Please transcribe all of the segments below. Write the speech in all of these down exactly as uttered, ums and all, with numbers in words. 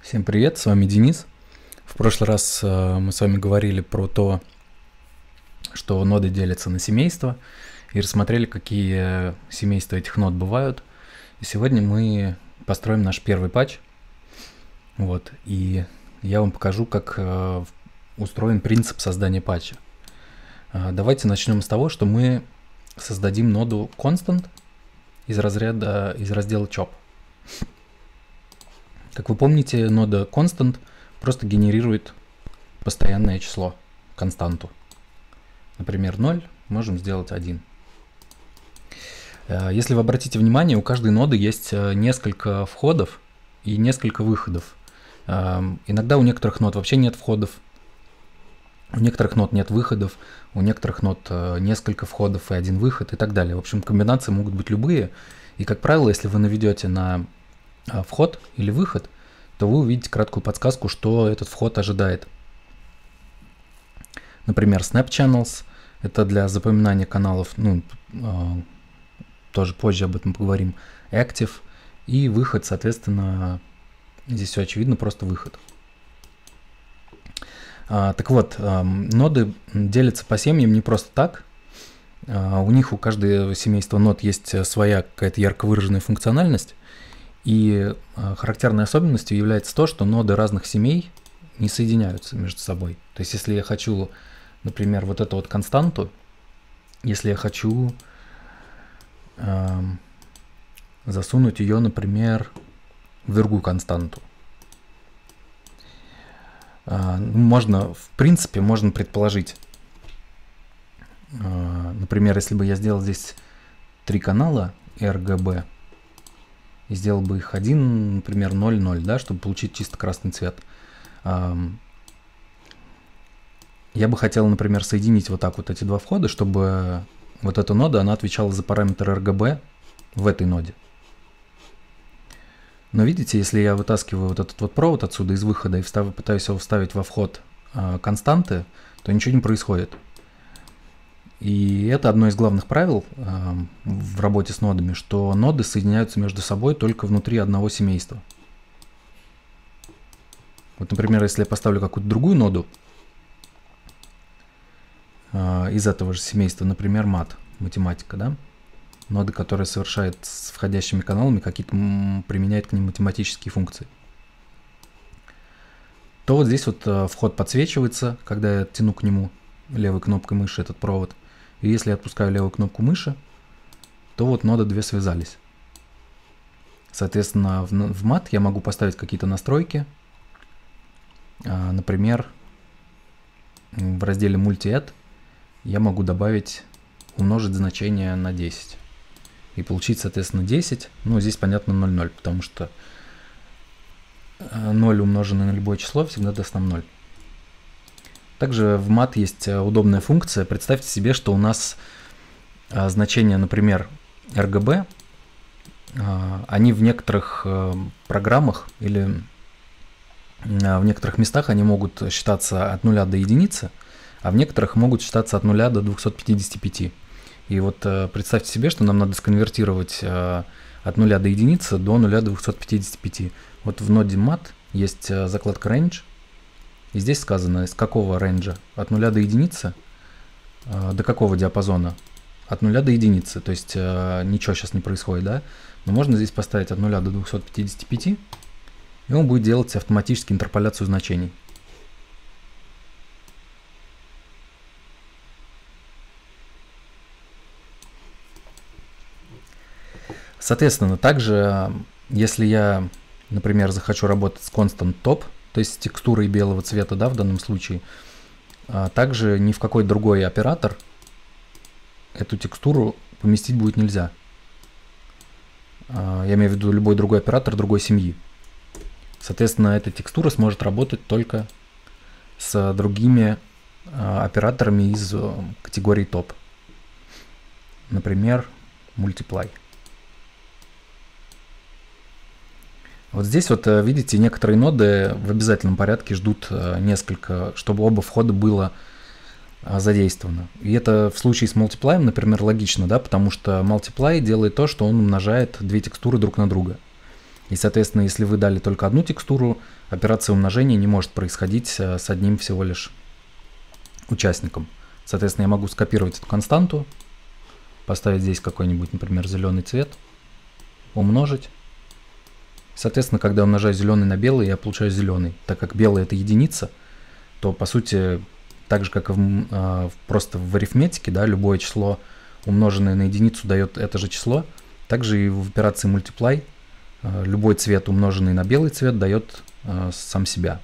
Всем привет, с вами Денис. В прошлый раз э, мы с вами говорили про то, что ноды делятся на семейства, и рассмотрели, какие семейства этих нод бывают. И сегодня мы построим наш первый патч. Вот, и я вам покажу, как э, устроен принцип создания патча. Э, давайте начнем с того, что мы создадим ноду constant из разряда, из раздела chop. Как вы помните, нода constant просто генерирует постоянное число, константу. Например, ноль можем сделать один. Если вы обратите внимание, у каждой ноды есть несколько входов и несколько выходов. Иногда у некоторых нод вообще нет входов, у некоторых нод нет выходов, у некоторых нод несколько входов и один выход и так далее. В общем, комбинации могут быть любые. И, как правило, если вы наведете на вход или выход, то вы увидите краткую подсказку, что этот вход ожидает. Например, Snap Channels — это для запоминания каналов, ну, э, тоже позже об этом поговорим, Active, и выход, соответственно, здесь все очевидно, просто выход. А, так вот, э, ноды делятся по семьям не просто так. А, у них, у каждого семейства нод есть своя какая-то ярко выраженная функциональность. И характерной особенностью является то, что ноды разных семей не соединяются между собой. То есть, если я хочу, например, вот эту вот константу, если я хочу э, засунуть ее, например, в другую константу, э, можно, в принципе, можно предположить, э, например, если бы я сделал здесь три канала эр джи би, и сделал бы их один, например, ноль ноль, да, чтобы получить чисто красный цвет. Я бы хотел, например, соединить вот так вот эти два входа, чтобы вот эта нода, она отвечала за параметр эр джи би в этой ноде. Но видите, если я вытаскиваю вот этот вот провод отсюда из выхода и встав, пытаюсь его вставить во вход константы, то ничего не происходит. И это одно из главных правил э, в работе с нодами, что ноды соединяются между собой только внутри одного семейства. Вот, например, если я поставлю какую-то другую ноду э, из этого же семейства, например, мат, математика, да, ноды, которая совершает с входящими каналами, какие-то применяет к ним математические функции, то вот здесь вот э, вход подсвечивается, когда я тяну к нему левой кнопкой мыши этот провод. И если я отпускаю левую кнопку мыши, то вот ноды две связались. Соответственно, в, в мат я могу поставить какие-то настройки. А, например, в разделе Multi-Add я могу добавить, умножить значение на десять. И получить, соответственно, десять. Ну, здесь, понятно, ноль ноль, потому что ноль умноженное на любое число всегда даст нам ноль. Также в мат есть удобная функция. Представьте себе, что у нас а, значения, например, эр джи би, а, они в некоторых а, программах или а, в некоторых местах они могут считаться от нуля до единицы, а в некоторых могут считаться от нуля до двухсот пятидесяти пяти. И вот а, представьте себе, что нам надо сконвертировать а, от нуля до единицы до нуля до двухсот пятидесяти пяти. Вот в ноде мат есть а, закладка range. И здесь сказано, из какого рейнджа? От нуля до единицы? Э, до какого диапазона? От нуля до единицы. То есть э, ничего сейчас не происходит, да? Но можно здесь поставить от нуля до двухсот пятидесяти пяти, и он будет делать автоматически интерполяцию значений. Соответственно, также, если я, например, захочу работать с constant top, то есть с текстурой белого цвета, да, в данном случае, а также ни в какой другой оператор эту текстуру поместить будет нельзя. А, я имею в виду любой другой оператор другой семьи. Соответственно, эта текстура сможет работать только с другими а, операторами из а, категории top. Например, multiply. Вот здесь вот видите, некоторые ноды в обязательном порядке ждут несколько, чтобы оба входа было задействовано. И это в случае с multiply, например, логично, да, потому что multiply делает то, что он умножает две текстуры друг на друга. И, соответственно, если вы дали только одну текстуру, операция умножения не может происходить с одним всего лишь участником. Соответственно, я могу скопировать эту константу, поставить здесь какой-нибудь, например, зеленый цвет, умножить. Соответственно, когда я умножаю зеленый на белый, я получаю зеленый. Так как белый это единица, то по сути, так же как и в, э, просто в арифметике, да, любое число, умноженное на единицу, дает это же число. Также и в операции multiply э, любой цвет, умноженный на белый цвет, дает э, сам себя.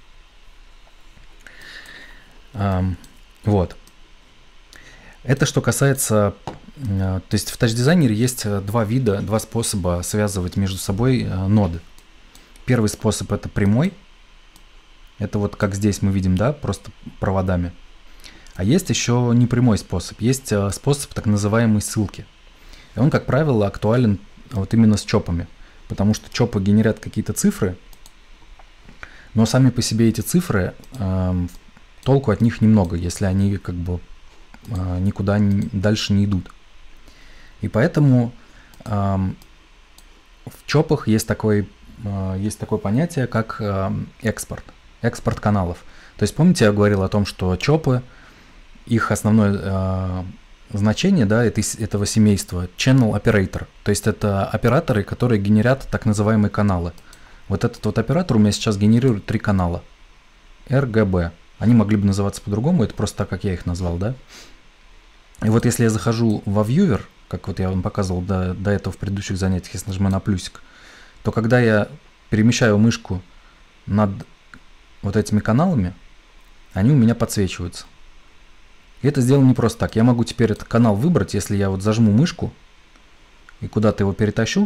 Эм, вот. Это что касается... То есть в TouchDesigner есть два вида, два способа связывать между собой ноды. Первый способ это прямой. Это вот как здесь мы видим, да, просто проводами. А есть еще непрямой способ. Есть способ так называемой ссылки. И он, как правило, актуален вот именно с чопами. Потому что чопы генерят какие-то цифры, но сами по себе эти цифры, э, толку от них немного, если они как бы э, никуда не, дальше не идут. И поэтому э, в чопах есть, такой, э, есть такое понятие, как э, экспорт, экспорт каналов. То есть помните, я говорил о том, что чопы, их основное э, значение, да, это, этого семейства channel operator. То есть это операторы, которые генерят так называемые каналы. Вот этот вот оператор у меня сейчас генерирует три канала. эр джи би. Они могли бы называться по-другому, это просто так, как я их назвал, да. И вот если я захожу во Viewer, как вот я вам показывал до, до этого в предыдущих занятиях, если нажимаю на плюсик, то когда я перемещаю мышку над вот этими каналами, они у меня подсвечиваются. И это сделано не просто так. Я могу теперь этот канал выбрать, если я вот зажму мышку и куда-то его перетащу,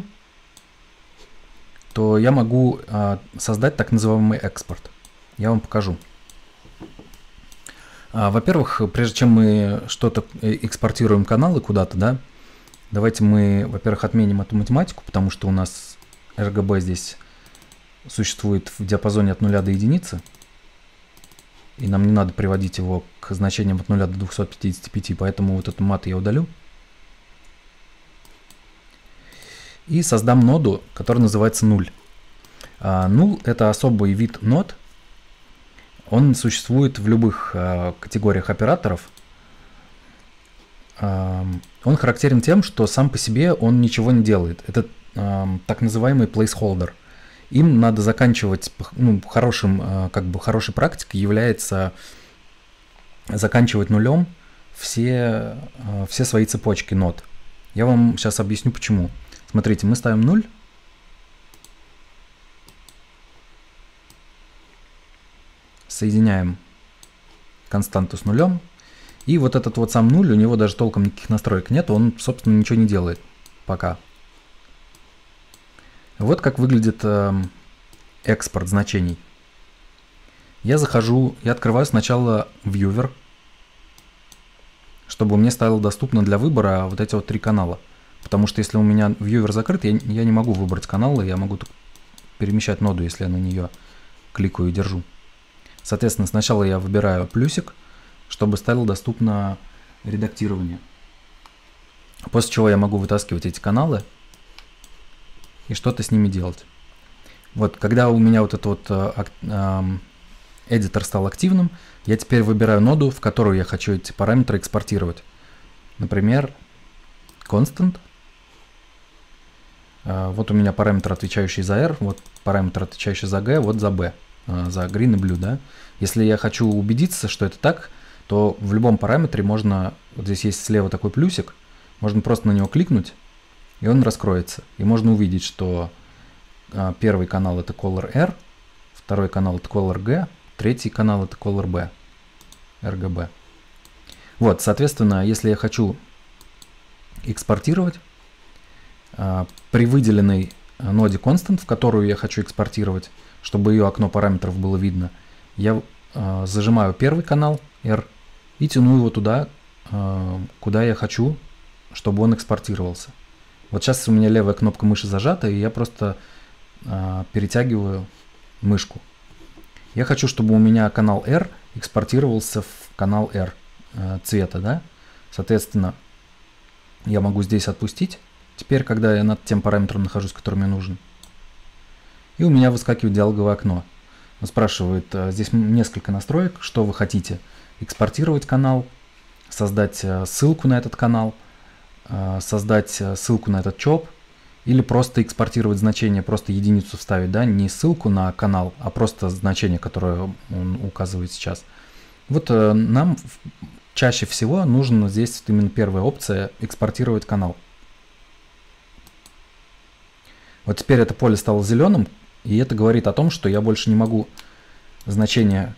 то я могу а, создать так называемый экспорт. Я вам покажу. А, во-первых, прежде чем мы что-то экспортируем каналы куда-то, да, давайте мы, во-первых, отменим эту математику, потому что у нас эр джи би здесь существует в диапазоне от нуля до единицы, и нам не надо приводить его к значениям от нуля до двухсот пятидесяти пяти, поэтому вот эту мат я удалю. И создам ноду, которая называется null. А, null это особый вид нод. Он существует в любых а, категориях операторов. А, он характерен тем, что сам по себе он ничего не делает. Это а, так называемый placeholder. Им надо заканчивать, ну, хорошим, как бы хорошей практикой является заканчивать нулем все, все свои цепочки нод. Я вам сейчас объясню почему. Смотрите, мы ставим ноль. Соединяем константу с нулем. И вот этот вот сам нуль, у него даже толком никаких настроек нет, он, собственно, ничего не делает пока. Вот как выглядит э, экспорт значений. Я захожу, я открываю сначала Viewer, чтобы мне стало доступно для выбора вот эти вот три канала. Потому что если у меня Viewer закрыт, я, я не могу выбрать каналы, я могу перемещать ноду, если я на нее кликаю и держу. Соответственно, сначала я выбираю плюсик, чтобы стало доступно редактирование. После чего я могу вытаскивать эти каналы и что-то с ними делать. Вот, когда у меня вот этот вот э, э, эдитор стал активным, я теперь выбираю ноду, в которую я хочу эти параметры экспортировать. Например, constant. Э, вот у меня параметр, отвечающий за R, вот параметр, отвечающий за G, вот за B, э, за green и blue, да. Если я хочу убедиться, что это так, то в любом параметре можно, вот здесь есть слева такой плюсик, можно просто на него кликнуть, и он раскроется. И можно увидеть, что а, первый канал это color R, второй канал это color G, третий канал это color B, эр джи би. Вот, соответственно, если я хочу экспортировать, а, при выделенной ноде constant, в которую я хочу экспортировать, чтобы ее окно параметров было видно, я а, зажимаю первый канал R и тяну его туда, а, куда я хочу, чтобы он экспортировался. Вот сейчас у меня левая кнопка мыши зажата, и я просто э, перетягиваю мышку. Я хочу, чтобы у меня канал R экспортировался в канал R э, цвета, да? Соответственно, я могу здесь отпустить. Теперь, когда я над тем параметром нахожусь, который мне нужен. И у меня выскакивает диалоговое окно. Он спрашивает, здесь несколько настроек, что вы хотите. Экспортировать канал, создать ссылку на этот канал, создать ссылку на этот чоп, или просто экспортировать значение, просто единицу вставить, да, не ссылку на канал, а просто значение, которое он указывает сейчас. Вот нам чаще всего нужно здесь именно первая опция экспортировать канал. Вот теперь это поле стало зеленым, и это говорит о том, что я больше не могу значение,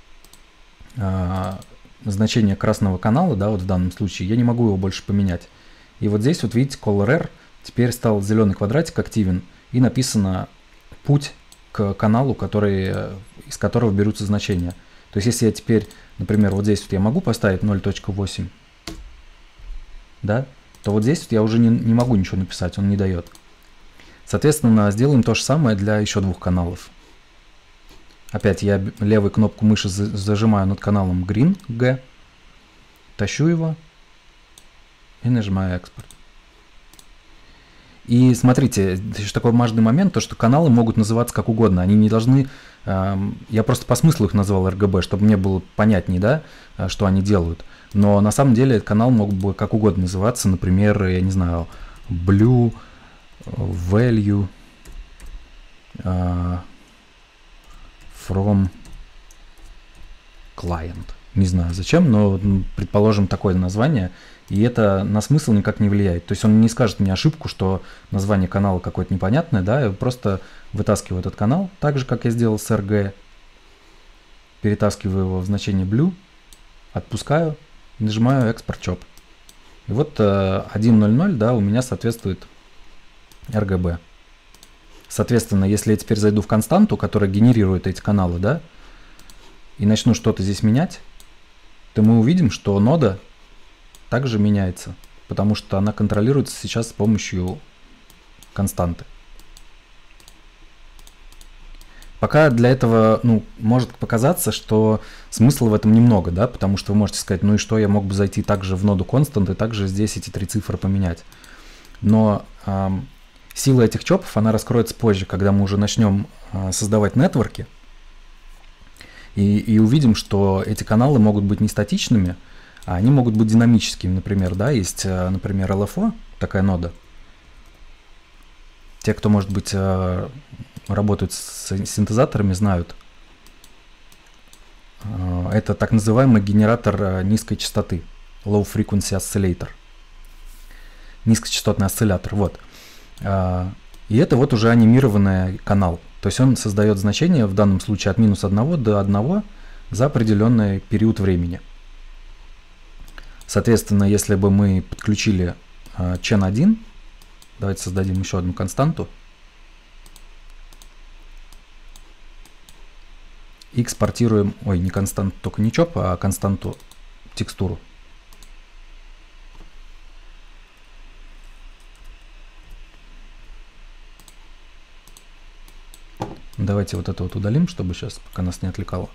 э, значение красного канала, да, вот в данном случае, я не могу его больше поменять. И вот здесь вот видите, color_r, теперь стал зеленый квадратик активен, и написано путь к каналу, который, из которого берутся значения. То есть если я теперь, например, вот здесь вот я могу поставить ноль точка восемь, да, то вот здесь вот я уже не, не могу ничего написать, он не дает. Соответственно, сделаем то же самое для еще двух каналов. Опять я левую кнопку мыши зажимаю над каналом Green G, тащу его и нажимаю экспорт. И смотрите, еще такой важный момент, то что каналы могут называться как угодно, они не должны, э, я просто по смыслу их назвал эр джи би, чтобы мне было понятнее, да, что они делают. Но на самом деле канал мог бы как угодно называться, например, я не знаю, Blue Value uh, from Client. Не знаю зачем, но предположим такое название, и это на смысл никак не влияет. То есть он не скажет мне ошибку, что название канала какое-то непонятное, да, я просто вытаскиваю этот канал, так же, как я сделал с эр джи, перетаскиваю его в значение Blue, отпускаю и нажимаю Export Chop. И вот uh, один ноль ноль, да, у меня соответствует эр джи би. Соответственно, если я теперь зайду в константу, которая генерирует эти каналы, да, и начну что-то здесь менять, то мы увидим, что нода также меняется, потому что она контролируется сейчас с помощью константы. Пока для этого, ну, может показаться, что смысла в этом немного, да, потому что вы можете сказать, ну и что, я мог бы зайти также в ноду constant и также здесь эти три цифры поменять. Но эм, сила этих чопов, она раскроется позже, когда мы уже начнем э, создавать нетворки. И, и увидим, что эти каналы могут быть не статичными, а они могут быть динамическими. Например, да, есть, например, эл эф о, такая нода. Те, кто, может быть, работают с синтезаторами, знают. Это так называемый генератор низкой частоты, Low Frequency Oscillator. Низкочастотный осциллятор, вот. И это вот уже анимированный канал. То есть он создает значение, в данном случае от минус одного до одного за определенный период времени. Соответственно, если бы мы подключили э, чен один, давайте создадим еще одну константу, и экспортируем, ой, не константу, только не чоп, а константу текстуру. Давайте вот это вот удалим, чтобы сейчас, пока нас не отвлекало.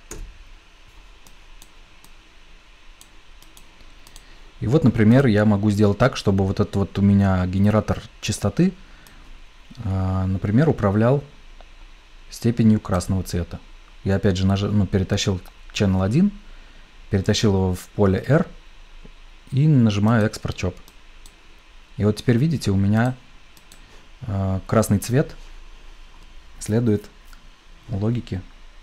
И вот, например, я могу сделать так, чтобы вот этот вот у меня генератор частоты, например, управлял степенью красного цвета. Я опять же наж... ну, перетащил channel один, перетащил его в поле R и нажимаю Export Chop. И вот теперь видите, у меня красный цвет следует логике.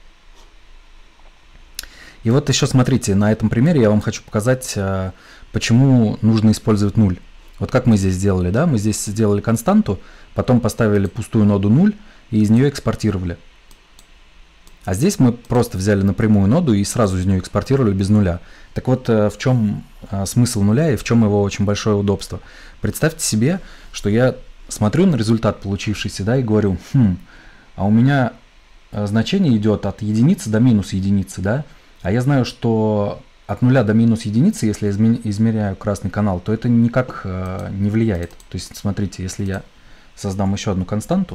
И вот еще смотрите, на этом примере я вам хочу показать, почему нужно использовать нуль. Вот как мы здесь сделали, да? Мы здесь сделали константу, потом поставили пустую ноду нуль и из нее экспортировали. А здесь мы просто взяли напрямую ноду и сразу из нее экспортировали без нуля. Так вот, в чем смысл нуля и в чем его очень большое удобство? Представьте себе, что я смотрю на результат получившийся, да, и говорю, хм, а у меня значение идет от единицы до минус единицы, да? А я знаю, что от нуля до минус единицы, если я измеряю красный канал, то это никак э, не влияет. То есть, смотрите, если я создам еще одну константу,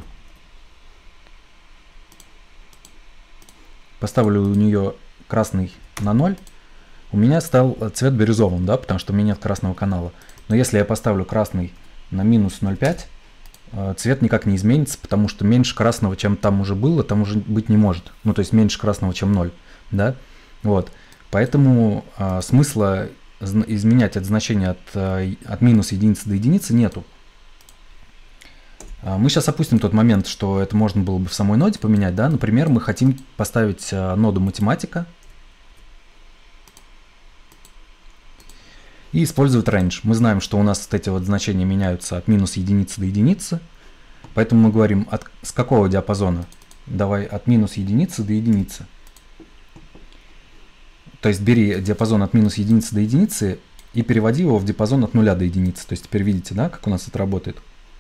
поставлю у нее красный на ноль, у меня стал цвет бирюзовым, да, потому что у меня нет красного канала. Но если я поставлю красный на минус ноль целых пять, цвет никак не изменится, потому что меньше красного, чем там уже было, там уже быть не может. Ну, то есть меньше красного, чем ноль, да? Вот. Поэтому а, смысла изменять это значение от, от минус единицы до единицы нету. А, мы сейчас опустим тот момент, что это можно было бы в самой ноде поменять, да? Например, мы хотим поставить а, ноду математика и использовать range. Мы знаем, что у нас вот эти вот значения меняются от минус единицы до единицы, поэтому мы говорим, от, с какого диапазона? Давай от минус единицы до единицы. То есть бери диапазон от минус единицы до единицы и переводи его в диапазон от нуля до единицы. То есть теперь видите, да, как у нас это работает.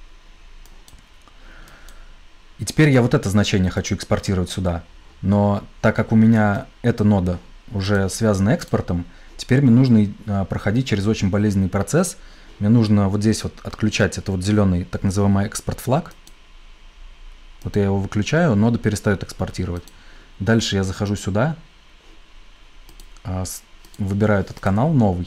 И теперь я вот это значение хочу экспортировать сюда. Но так как у меня эта нода уже связана экспортом, теперь мне нужно а, проходить через очень болезненный процесс. Мне нужно вот здесь вот отключать это вот зеленый так называемый экспорт флаг. Вот я его выключаю, нода перестает экспортировать. Дальше я захожу сюда. Выбираю этот канал новый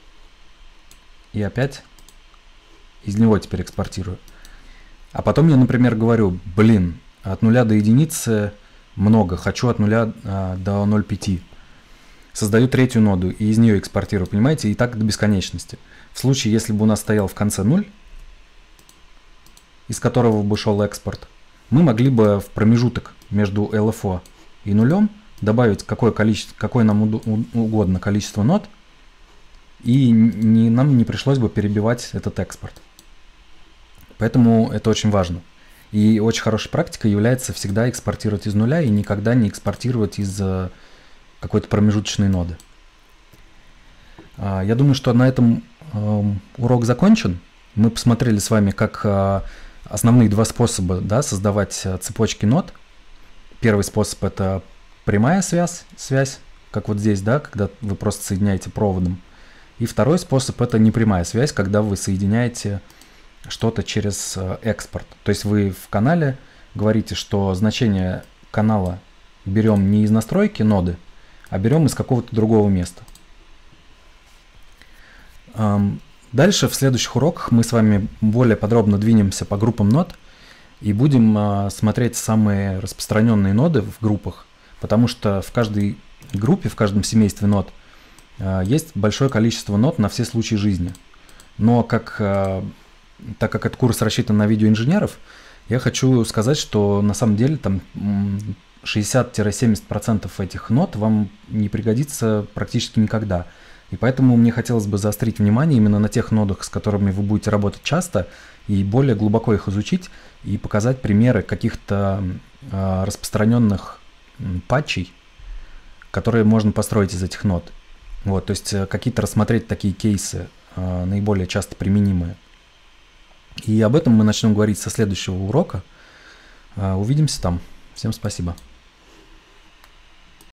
и опять из него теперь экспортирую. А потом я, например, говорю, блин, от нуля до единицы много, хочу от нуля а, до ноль целых пяти. Создаю третью ноду и из нее экспортирую, понимаете, и так до бесконечности. В случае, если бы у нас стоял в конце ноль, из которого бы шел экспорт, мы могли бы в промежуток между эл эф о и нулем добавить какое, количество, какое нам угодно количество нод, и не, нам не пришлось бы перебивать этот экспорт. Поэтому это очень важно. И очень хорошей практикой является всегда экспортировать из нуля и никогда не экспортировать из какой-то промежуточной ноды. Я думаю, что на этом урок закончен. Мы посмотрели с вами, как основные два способа, да, создавать цепочки нод. Первый способ — это прямая связь, связь, как вот здесь, да, когда вы просто соединяете проводом. И второй способ — это непрямая связь, когда вы соединяете что-то через экспорт. То есть вы в канале говорите, что значение канала берем не из настройки ноды, а берем из какого-то другого места. Дальше в следующих уроках мы с вами более подробно двинемся по группам нод и будем смотреть самые распространенные ноды в группах. Потому что в каждой группе, в каждом семействе нод э, есть большое количество нод на все случаи жизни. Но как, э, так как этот курс рассчитан на видеоинженеров, я хочу сказать, что на самом деле там шестьдесят-семьдесят процентов этих нод вам не пригодится практически никогда. И поэтому мне хотелось бы заострить внимание именно на тех нодах, с которыми вы будете работать часто, и более глубоко их изучить, и показать примеры каких-то э, распространенных патчей, которые можно построить из этих нод. Вот, то есть какие-то рассмотреть такие кейсы, э, наиболее часто применимые. И об этом мы начнем говорить со следующего урока. Э, увидимся там. Всем спасибо.